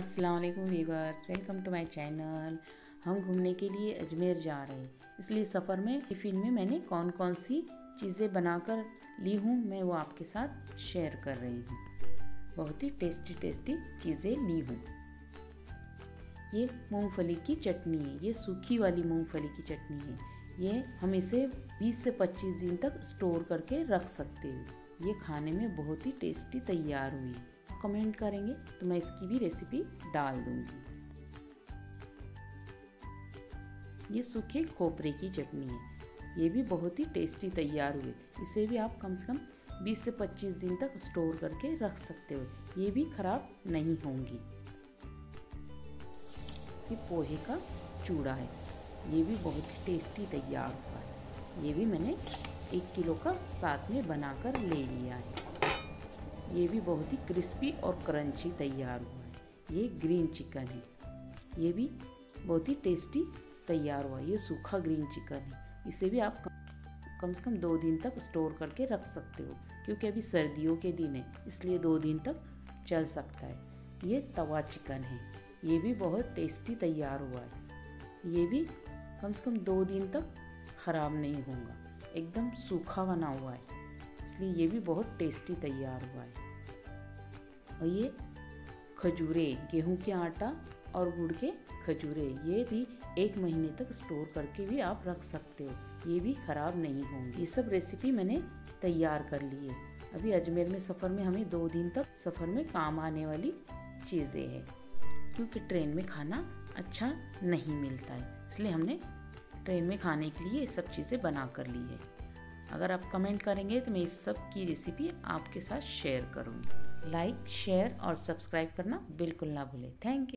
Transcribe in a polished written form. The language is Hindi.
अस्सलाम वालेकुम viewers, welcome to my channel. हम घूमने के लिए अजमेर जा रहे हैं, इसलिए सफ़र में टिफ़िन में मैंने कौन कौन सी चीज़ें बनाकर ली हूँ मैं वो आपके साथ शेयर कर रही हूँ। बहुत ही टेस्टी चीज़ें ली हूँ। ये मूंगफली की चटनी है, ये सूखी वाली मूंगफली की चटनी है। ये हम इसे 20 से 25 दिन तक स्टोर करके रख सकते हैं। ये खाने में बहुत ही टेस्टी तैयार हुई। कमेंट करेंगे तो मैं इसकी भी रेसिपी डाल दूंगी। ये सूखे खोपरे की चटनी है, ये भी बहुत ही टेस्टी तैयार हुए। इसे भी आप कम से कम 20 से 25 दिन तक स्टोर करके रख सकते हो, ये भी खराब नहीं होंगी। ये पोहे का चूड़ा है, ये भी बहुत ही टेस्टी तैयार हुआ है। ये भी मैंने 1 किलो का साथ में बनाकर ले लिया है। ये भी बहुत ही क्रिस्पी और क्रंची तैयार हुआ है। ये ग्रीन चिकन है, ये भी बहुत ही टेस्टी तैयार हुआ है। ये सूखा ग्रीन चिकन है, इसे भी आप कम से कम 2 दिन तक स्टोर करके रख सकते हो, क्योंकि अभी सर्दियों के दिन है इसलिए 2 दिन तक चल सकता है। ये तवा चिकन है, ये भी बहुत टेस्टी तैयार हुआ है। ये भी कम से कम 2 दिन तक ख़राब नहीं होगा, एकदम सूखा बना हुआ है, इसलिए ये भी बहुत टेस्टी तैयार हुआ है। और ये खजूरे, गेहूं के आटा और गुड़ के खजूरे, ये भी 1 महीने तक स्टोर करके भी आप रख सकते हो, ये भी ख़राब नहीं होंगे। ये सब रेसिपी मैंने तैयार कर ली है। अभी अजमेर में सफ़र में हमें 2 दिन तक सफ़र में काम आने वाली चीज़ें हैं, क्योंकि ट्रेन में खाना अच्छा नहीं मिलता है, इसलिए हमने ट्रेन में खाने के लिए ये सब चीज़ें बना कर ली है। अगर आप कमेंट करेंगे तो मैं इस सब की रेसिपी आपके साथ शेयर करूँगी। लाइक, शेयर और सब्सक्राइब करना बिल्कुल ना भूलें। Thank you.